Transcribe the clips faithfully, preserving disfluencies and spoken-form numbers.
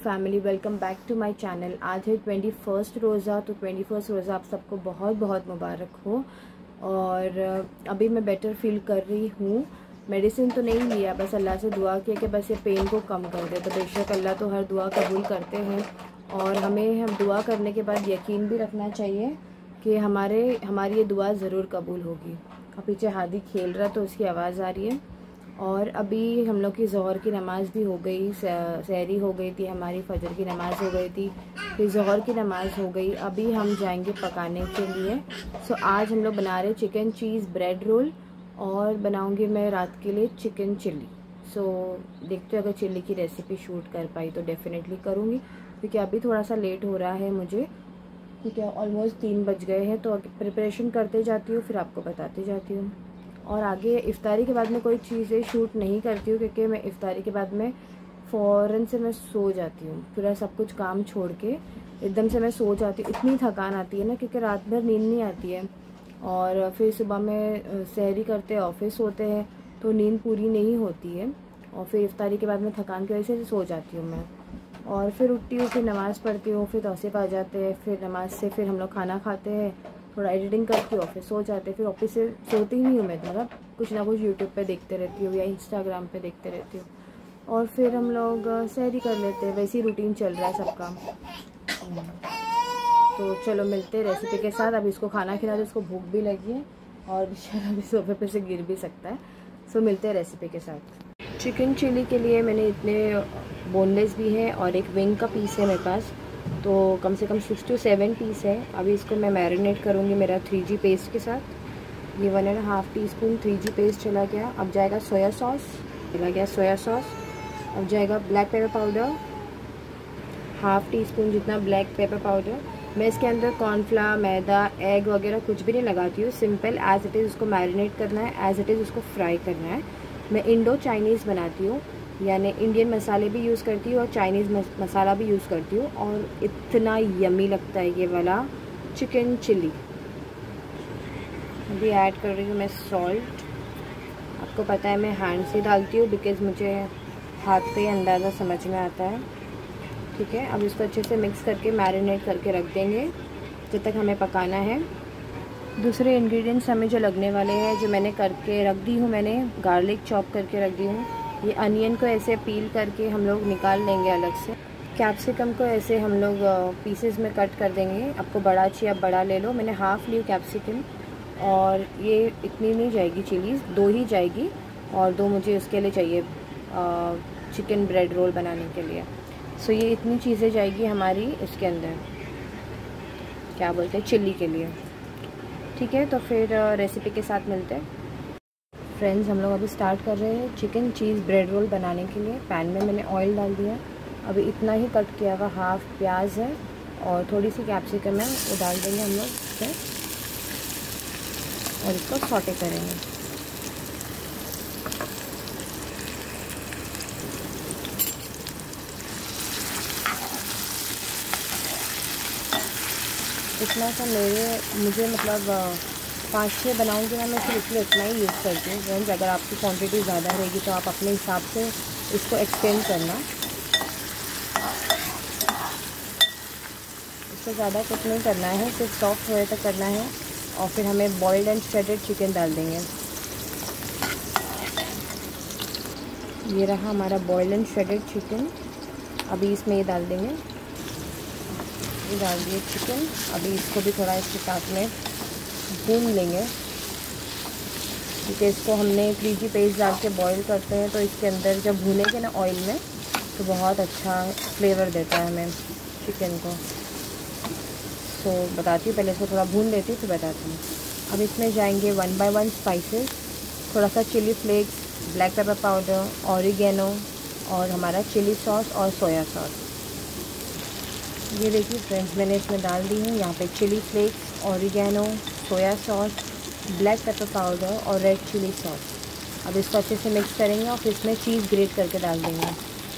Family, welcome back to my channel. आज है twenty first रोज़ा, तो ट्वेंटी फर्स्ट रोज़ा आप सबको बहुत बहुत मुबारक हो। और अभी मैं बेटर फील कर रही हूँ। मेडिसिन तो नहीं लिया, बस अल्लाह से दुआ किया कि बस ये पेन को कम कर दे। तो बेशक अल्लाह तो हर दुआ कबूल करते हैं, और हमें हम दुआ करने के बाद यकीन भी रखना चाहिए कि हमारे हमारी ये दुआ ज़रूर कबूल होगी। अब पीछे हादी खेल रहा तो उसकी आवाज़ आ रही है। और अभी हम लोग की ज़ोहर की नमाज़ भी हो गई, सहरी हो गई थी, हमारी फजर की नमाज़ हो गई थी, फिर ज़ोहर की नमाज़ हो गई। अभी हम जाएंगे पकाने के लिए। सो आज हम लोग बना रहे चिकन चीज़ ब्रेड रोल, और बनाऊंगी मैं रात के लिए चिकन चिल्ली। सो देखते हो, अगर चिल्ली की रेसिपी शूट कर पाई तो डेफिनेटली करूँगी, क्योंकि अभी थोड़ा सा लेट हो रहा है मुझे, क्योंकि ऑलमोस्ट तीन बज गए हैं। तो प्रिपरेशन करते जाती हूँ, फिर आपको बताती जाती हूँ। और आगे इफ्तारी के बाद में कोई चीज़ें शूट नहीं करती हूँ, क्योंकि मैं इफ्तारी के बाद में फ़ौरन से मैं सो जाती हूँ। पूरा सब कुछ काम छोड़ के एकदम से मैं सो जाती हूँ। इतनी थकान आती है ना, क्योंकि रात भर नींद नहीं आती है, और फिर सुबह में सहरी करते ऑफिस होते हैं तो नींद पूरी नहीं होती है, और फिर इफ्तारी के बाद में थकान की वजह से सो जाती हूँ मैं। और फिर उठती हूँ, फिर नमाज़ पढ़ती हूँ, फिर तौसीफ़ आ जाते हैं, फिर नमाज से फिर हम लोग खाना खाते हैं, थोड़ा एडिटिंग करती हूँ, फिर सो जाते हैं। फिर ऑफिस से सोती ही नहीं हूँ मैं, मतलब कुछ ना कुछ यूट्यूब पे देखते रहती हूँ या इंस्टाग्राम पे देखते रहती हूँ, और फिर हम लोग सहरी कर लेते हैं। वैसी रूटीन चल रहा है सबका। तो चलो मिलते हैं रेसिपी के साथ। अब इसको खाना खिला दो, इसको भूख भी लगी है, और बेचारा अभी सोफे पे से गिर भी सकता है। सो मिलते हैं रेसिपी के साथ। चिकन चिली के लिए मैंने इतने बोनलेस भी है, और एक विंग का पीस है मेरे पास, तो कम से कम सिक्स टू सेवन पीस है। अभी इसको मैं मैरिनेट करूँगी मेरा थ्री जी पेस्ट के साथ। ये one and half teaspoon three G paste चला गया। अब जाएगा सोया सॉस, चला गया सोया सॉस। अब जाएगा black pepper powder, half teaspoon जितना ब्लैक पेपर पाउडर। मैं इसके अंदर कॉर्नफ्लावर, मैदा, एग वगैरह कुछ भी नहीं लगाती हूँ। सिंपल एज़ इट इज़ उसको मैरिनेट करना है, एज़ इट इज़ उसको फ्राई करना है। मैं इंडो चाइनीज़ बनाती हूँ, यानी इंडियन मसाले भी यूज़ करती हूँ और चाइनीज़ मसाला भी यूज़ करती हूँ, और इतना यमी लगता है ये वाला चिकन चिल्ली। अभी ऐड कर रही हूँ मैं सॉल्ट। आपको पता है मैं हैंड से डालती हूँ, बिकॉज़ मुझे हाथ पे अंदाज़ा समझ में आता है। ठीक है, अब इसको अच्छे से मिक्स करके मैरिनेट करके रख देंगे जब तक हमें पकाना है। दूसरे इंग्रेडिएंट्स हमें जो लगने वाले हैं, जो मैंने करके रख दी हूँ, मैंने गार्लिक चॉप करके रख दी हूँ। ये अनियन को ऐसे पील करके हम लोग निकाल लेंगे अलग से। कैप्सिकम को ऐसे हम लोग पीसेस में कट कर देंगे। आपको बड़ा चाहिए आप बड़ा ले लो, मैंने हाफ़ ली कैप्सिकम, और ये इतनी नहीं जाएगी चिलीज़, दो ही जाएगी, और दो मुझे उसके लिए चाहिए चिकन ब्रेड रोल बनाने के लिए। सो ये इतनी चीज़ें जाएगी हमारी इसके अंदर, क्या बोलते हैं, चिल्ली के लिए। ठीक है, तो फिर रेसिपी के साथ मिलते हैं। फ्रेंड्स, हम लोग अभी स्टार्ट कर रहे हैं चिकन चीज़ ब्रेड रोल बनाने के लिए। पैन में मैंने ऑयल डाल दिया। अभी इतना ही कट किया हुआ हाफ प्याज है, और थोड़ी सी कैप्सिकम है, वो डाल देंगे हम लोग इसमें, और इसको सॉटे करेंगे। इतना सा मेरे मुझे मतलब पाँच छः बनाऊँगी ना मैं, सिर्फ इसलिए इतना ही यूज़ करती हूँ। फ्रेंड्स, अगर आपकी क्वांटिटी ज़्यादा रहेगी तो आप अपने हिसाब से इसको एक्सटेंड करना। इसको ज़्यादा कुछ नहीं करना है, सिर्फ सॉफ्ट होने तक करना है, और फिर हमें बॉइल्ड एंड श्रेडेड चिकन डाल देंगे। ये रहा हमारा बॉइल्ड एंड श्रेडेड चिकन। अभी इसमें ये डाल देंगे, ये डाल दिए चिकन। अभी इसको भी थोड़ा इसके साथ में भून लेंगे, क्योंकि इसको हमने थ्री जी पेस्ट डाल के बॉईल करते हैं, तो इसके अंदर जब भूनेंगे ना ऑयल में, तो बहुत अच्छा फ्लेवर देता है हमें चिकन को। तो बताती हूँ, पहले इसको थोड़ा भून लेती हूँ फिर बताती हूँ। अब इसमें जाएंगे वन बाय वन स्पाइसेस, थोड़ा सा chilli flakes, black pepper powder, oregano, और हमारा चिली सॉस और सोया सॉस। ये देखिए फ्रेंड्स, मैंने इसमें डाल दी हूँ यहाँ पे chilli flakes, oregano, soya sauce, black pepper powder और रेड चिली सॉस। अब इसको अच्छे से मिक्स करेंगे, और फिर इसमें चीज़ ग्रेट करके डाल देंगे।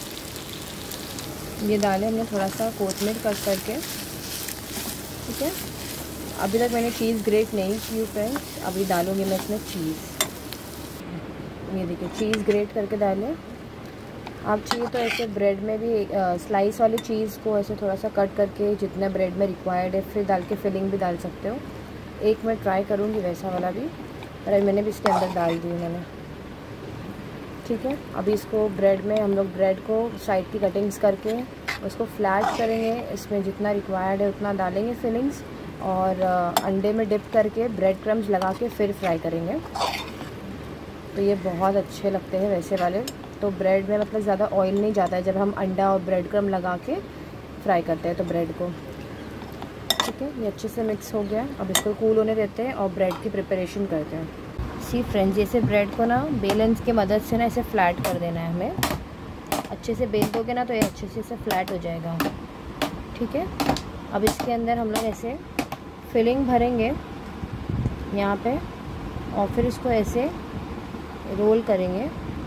ये डालें हमने थोड़ा सा कोथमीर कट करके। ठीक है, अभी तक मैंने चीज़ ग्रेट नहीं की फ्रेंड्स, अभी डालूँगी मैं इसमें चीज़। ये देखिए चीज़ ग्रेट करके डालें। आप चाहिए तो ऐसे ब्रेड में भी स्लाइस वाली चीज़ को ऐसे थोड़ा सा कट करके जितना ब्रेड में रिक्वायर्ड है फिर डाल के फिलिंग भी डाल सकते हो। एक मैं ट्राई करूँगी वैसा वाला भी, पर अभी मैंने भी इसके अंदर डाल दी मैंने। ठीक है, अभी इसको ब्रेड में हम लोग ब्रेड को साइड की कटिंग्स करके उसको फ्लैट करेंगे, इसमें जितना रिक्वायर्ड है उतना डालेंगे फिलिंग्स, और अंडे में डिप करके ब्रेड क्रम्स लगा के फिर फ्राई करेंगे। तो ये बहुत अच्छे लगते हैं वैसे वाले। तो ब्रेड में मतलब ज़्यादा ऑयल नहीं जाता है जब हम अंडा और ब्रेड क्रम लगा के फ्राई करते हैं तो ब्रेड को। ठीक है, ये अच्छे से मिक्स हो गया। अब इसको कूल होने देते हैं और ब्रेड की प्रिपरेशन करते हैं। सी फ्रेंड्स, जैसे ब्रेड को ना बेलन की मदद से ना ऐसे फ्लैट कर देना है हमें। अच्छे से बेल दोगे ना तो ये अच्छे से इसे फ्लैट हो जाएगा। ठीक है, अब इसके अंदर हम लोग ऐसे फिलिंग भरेंगे यहाँ पे, और फिर इसको ऐसे रोल करेंगे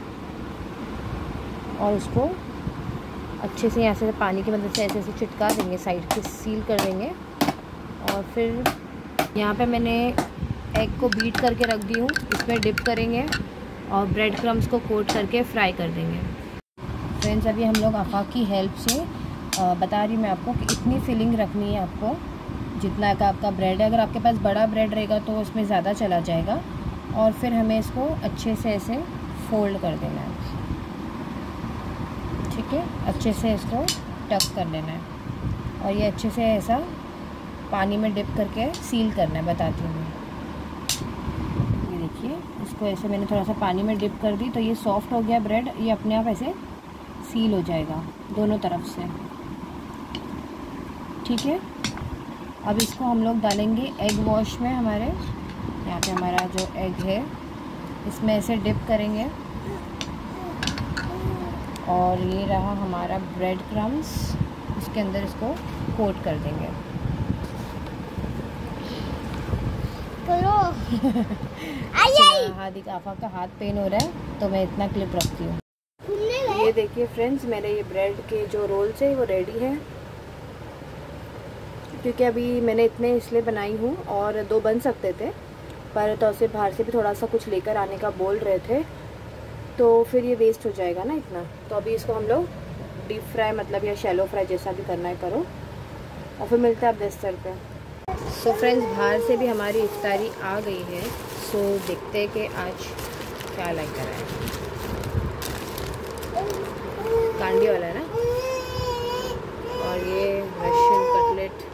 और उसको अच्छे से यहाँ से पानी की मदद से ऐसे ऐसे चिटका देंगे, साइड पे सील कर देंगे। और फिर यहाँ पे मैंने एग को बीट करके रख दी हूँ, इसमें डिप करेंगे और ब्रेड क्रम्स को कोट करके फ्राई कर देंगे। फ्रेंड्स, अभी हम लोग आफा की हेल्प से आ, बता रही मैं आपको कि इतनी फिलिंग रखनी है आपको जितना का आपका ब्रेड है। अगर आपके पास बड़ा ब्रेड रहेगा तो उसमें ज़्यादा चला जाएगा। और फिर हमें इसको अच्छे से ऐसे फोल्ड कर देना है। ठीक है, अच्छे से इसको टक कर लेना है और ये अच्छे से ऐसा पानी में डिप करके सील करना है। बताती हूँ मैं, ये देखिए, इसको ऐसे मैंने थोड़ा सा पानी में डिप कर दी तो ये सॉफ्ट हो गया ब्रेड। ये अपने आप ऐसे सील हो जाएगा दोनों तरफ से। ठीक है, अब इसको हम लोग डालेंगे एग वॉश में। हमारे यहाँ पे हमारा जो एग है इसमें ऐसे डिप करेंगे और ये रहा हमारा ब्रेड क्रम्स, इसके अंदर इसको कोट कर देंगे। हादी का आफा का हाथ पेन हो रहा है तो मैं इतना क्लिप रखती हूँ। ये देखिए फ्रेंड्स, मेरे ये ब्रेड के जो रोल्स है वो रेडी है, क्योंकि अभी मैंने इतने इसलिए बनाई हूँ और दो बन सकते थे, पर तो उसे बाहर से भी थोड़ा सा कुछ लेकर आने का बोल रहे थे तो फिर ये वेस्ट हो जाएगा ना इतना। तो अभी इसको हम लोग डीप फ्राई मतलब या शैलो फ्राई जैसा भी करना है करो, और फिर मिलते हैं आप डेस्टर पे। सो फ्रेंड्स, बाहर से भी हमारी इफ्तारी आ गई है। सो देखते हैं कि आज क्या लग रहा है। कांडी वाला है ना, और ये रशियन कटलेट,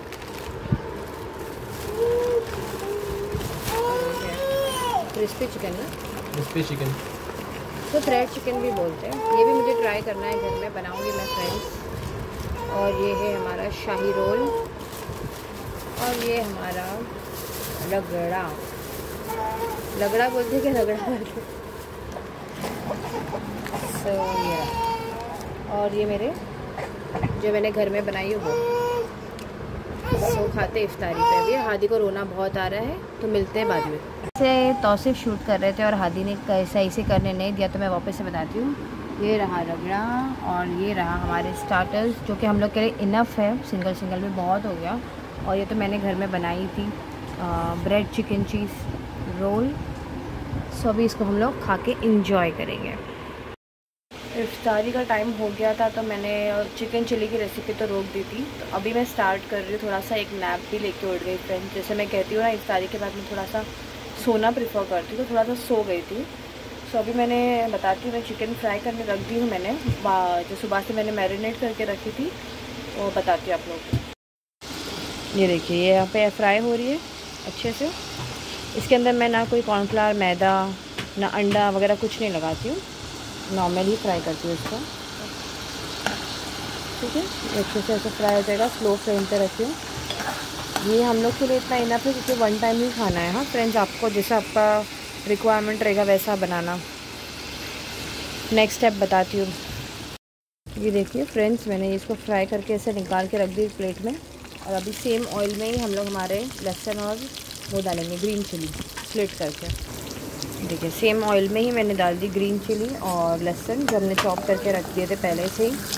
क्रिस्पी चिकन ना, क्रिस्पी चिकन तो थ्रेड चिकन भी बोलते हैं। ये भी मुझे ट्राई करना है, घर में बनाऊंगी मैं फ्रेंड्स। और ये है हमारा शाही रोल, और ये हमारा लगड़ा, लगड़ा बोलते हैं कि रगड़ा बोलते हैं। सो ये, और ये मेरे जो मैंने घर में बनाई है वो। सो खाते इफ्तारी पे। अभी हादी को रोना बहुत आ रहा है तो मिलते हैं बाद में। से तौसीफ शूट कर रहे थे और हादी ने सही से करने नहीं दिया, तो मैं वापस से बताती हूँ। ये रहा रगड़ा और ये रहा हमारे स्टार्टर्स, जो कि हम लोग के लिए इनफ है, सिंगल सिंगल में बहुत हो गया। और ये तो मैंने घर में बनाई थी bread chicken cheese roll. So अभी इसको हम लोग खा के इंजॉय करेंगे। इफ्तारी का टाइम हो गया था तो मैंने चिकन चिली की रेसिपी तो रोक दी थी। तो अभी मैं स्टार्ट कर रही हूँ, थोड़ा सा एक नैप भी लेके उठ गई फ्रेंड। जैसे मैं कहती हूँ ना, इफ्तारी के बाद मैं थोड़ा सा सोना प्रेफर करती हूँ, तो थोड़ा सा सो गई थी। सो अभी मैंने बताती हूँ, मैं चिकन फ्राई करने रख दी हूँ मैंने, जो सुबह से मैंने मैरिनेट करके रखी थी, वो बताती हूँ आप लोग को। ये देखिए, ये यहाँ पे फ्राई हो रही है अच्छे से। इसके अंदर मैं ना कोई कॉर्नफ्लावर, मैदा, ना अंडा वगैरह कुछ नहीं लगाती हूँ, नॉर्मल ही फ्राई करती हूँ इसको। ठीक है, अच्छे से ऐसे फ्राई हो जाएगा। स्लो फ्लेम पे रखी हूँ। ये हम लोग के लिए इतना इनफ है क्योंकि वन टाइम ही खाना है। हाँ फ्रेंड्स, आपको जैसा आपका रिक्वायरमेंट रहेगा वैसा बनाना। नेक्स्ट स्टेप बताती हूँ। ये देखिए फ्रेंड्स, मैंने इसको फ्राई करके ऐसे निकाल के रख दी प्लेट में। और अभी सेम ऑयल में ही हम लोग हमारे लहसुन और वो डालेंगे ग्रीन चिली स्प्लिट करके। देखिए, सेम ऑयल में ही मैंने डाल दी ग्रीन चिली और लहसुन, जो हमने चॉप करके रख दिए थे पहले से ही।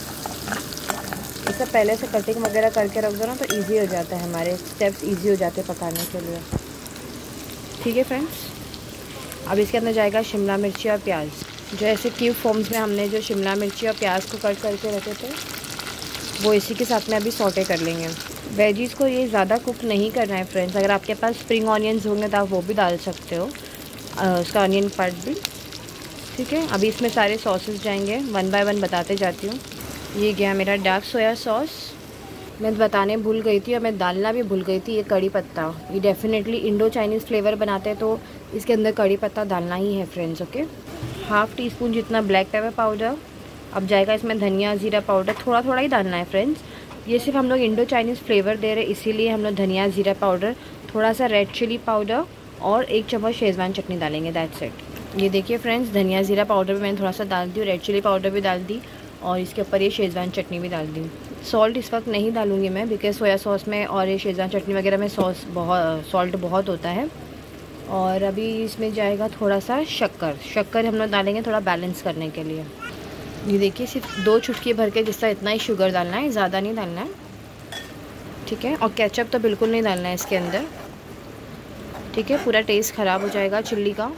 ये सब पहले से कटिंग वगैरह करके रख दो ना तो इजी हो जाता है, हमारे स्टेप्स इजी हो जाते हैं पकाने के लिए। ठीक है फ्रेंड्स, अब इसके अंदर जाएगा शिमला मिर्ची और प्याज। जो ऐसे क्यूब फॉर्म्स में हमने जो शिमला मिर्ची और प्याज को कट करके रखे थे वो इसी के साथ में अभी सौटे कर लेंगे। वेजीज़ को ये ज़्यादा कुक नहीं करना है फ्रेंड्स। अगर आपके पास स्प्रिंग ऑनियंस होंगे तो आप वो भी डाल सकते हो, उसका ऑनियन पार्ट भी, ठीक है। अभी इसमें सारे सॉसेस जाएंगे, वन बाय वन बताते जाती हूँ। ये गया मेरा डार्क सोया सॉस, मैं बताने भूल गई थी और मैं डालना भी भूल गई थी, ये कड़ी पत्ता। ये डेफिनेटली इंडो चाइनीज़ फ्लेवर बनाते हैं तो इसके अंदर कड़ी पत्ता डालना ही है friends, okay. Half teaspoon जितना ब्लैक पेपर पाउडर। अब जाएगा इसमें धनिया ज़ीरा पाउडर, थोड़ा थोड़ा ही डालना है फ्रेंड्स। ये सिर्फ हम लोग इंडो चाइनीज़ फ्लेवर दे रहे हैं, इसीलिए हम लोग धनिया ज़ीरा पाउडर, थोड़ा सा रेड चिली पाउडर और एक चम्मच शेज़वान चटनी डालेंगे, दैट्स इट। ये देखिए फ्रेंड्स, धनिया ज़ीरा पाउडर भी मैंने थोड़ा सा डाल दी, रेड चिली पाउडर भी डाल दी और इसके ऊपर ये शेज़वान चटनी भी डाल दी। सॉल्ट इस वक्त नहीं डालूँगी मैं, बिकॉज सोया सॉस में और ये शेज़वान चटनी वगैरह में सॉस बहुत सॉल्ट बहुत होता है। और अभी इसमें जाएगा थोड़ा सा शक्कर, शक्कर हम लोग डालेंगे थोड़ा बैलेंस करने के लिए। ये देखिए सिर्फ दो चुटकी भर के जिसका इतना ही शुगर डालना है, ज़्यादा नहीं डालना है, ठीक है। और केचप तो बिल्कुल नहीं डालना है इसके अंदर, ठीक है, पूरा टेस्ट ख़राब हो जाएगा चिल्ली का।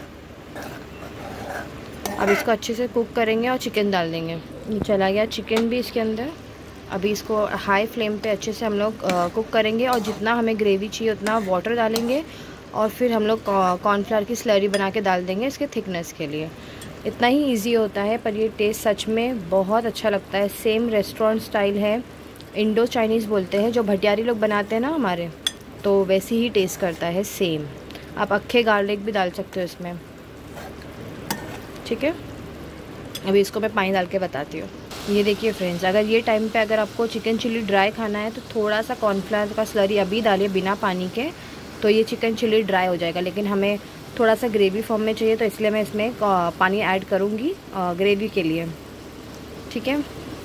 अब इसको अच्छे से कुक करेंगे और चिकन डाल देंगे। ये चला गया चिकन भी इसके अंदर। अभी इसको हाई फ्लेम पे अच्छे से हम लोग कुक करेंगे और जितना हमें ग्रेवी चाहिए उतना वाटर डालेंगे और फिर हम लोग कॉर्नफ्लावर की स्लरी बना के डाल देंगे इसके थिकनेस के लिए। इतना ही इजी होता है पर ये टेस्ट सच में बहुत अच्छा लगता है। सेम रेस्टोरेंट स्टाइल है, इंडो चाइनीज़ बोलते हैं, जो भटियारी लोग बनाते हैं ना हमारे, तो वैसे ही टेस्ट करता है सेम। आप अक्खे गार्लिक भी डाल सकते हो इसमें, ठीक है। अभी इसको मैं पानी डाल के बताती हूँ। ये देखिए फ्रेंड्स, अगर ये टाइम पे अगर आपको चिकन चिल्ली ड्राई खाना है तो थोड़ा सा कॉर्नफ्लावर का स्लरी अभी डालिए बिना पानी के, तो ये चिकन चिल्ली ड्राई हो जाएगा। लेकिन हमें थोड़ा सा ग्रेवी फॉर्म में चाहिए तो इसलिए मैं इसमें पानी ऐड करूँगी ग्रेवी के लिए, ठीक है।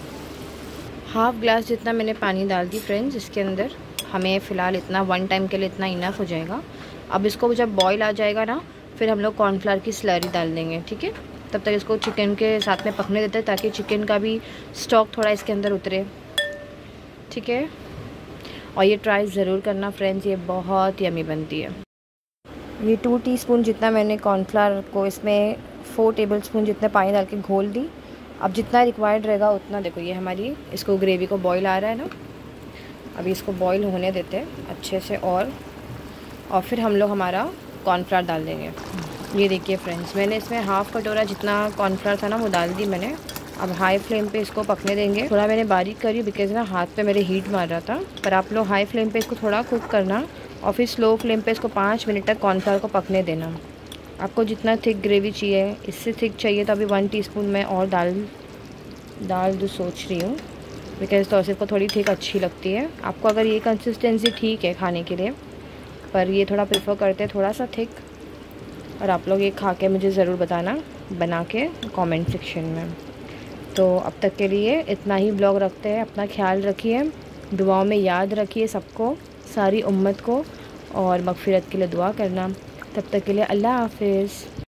हाफ़ ग्लास जितना मैंने पानी डाल दी फ्रेंड्स इसके अंदर। हमें फ़िलहाल इतना वन टाइम के लिए इतना इनफ हो जाएगा। अब इसको जब बॉईल आ जाएगा ना, फिर हम लोग कॉर्नफ्लावर की स्लरी डाल देंगे, ठीक है। तब तक इसको चिकन के साथ में पकने देते हैं ताकि चिकन का भी स्टॉक थोड़ा इसके अंदर उतरे, ठीक है। और ये ट्राई ज़रूर करना फ्रेंड्स, ये बहुत यमी बनती है। ये टू टीस्पून जितना मैंने कॉर्नफ्लावर को इसमें फोर टेबलस्पून जितने पानी डाल के घोल दी। अब जितना रिक्वायर्ड रहेगा उतना, देखो ये हमारी इसको ग्रेवी को बॉईल आ रहा है ना, अभी इसको बॉईल होने देते हैं अच्छे से और और फिर हम लोग हमारा कॉर्नफ्लावर डाल देंगे। ये देखिए फ्रेंड्स, मैंने इसमें हाफ़ कटोरा जितना कॉर्नफ्लावर था ना वो डाल दी मैंने। अब हाई फ्लेम पे इसको पकने देंगे। थोड़ा मैंने बारीक करी बिकॉज ना हाथ पे मेरे हीट मार रहा था, पर आप लोग हाई फ्लेम पे इसको थोड़ा कुक करना और फिर स्लो फ्लेम पे इसको पाँच मिनट तक कॉर्नफ्लावर को पकने देना। आपको जितना थिक ग्रेवी चाहिए, इससे थिक चाहिए तो अभी वन टीस्पून मैं और डाल डाल दूँ सोच रही हूँ, बिकॉज तो सिर्फ को थोड़ी थिक अच्छी लगती है। आपको अगर ये कंसिस्टेंसी ठीक है खाने के लिए, पर ये थोड़ा प्रेफर करते हैं थोड़ा सा थिक। और आप लोग ये खा के मुझे ज़रूर बताना बना के कमेंट सेक्शन में। तो अब तक के लिए इतना ही ब्लॉग रखते हैं। अपना ख्याल रखिए, दुआओं में याद रखिए सबको, सारी उम्मत को, और मगफिरत के लिए दुआ करना। तब तक के लिए अल्लाह हाफिज़।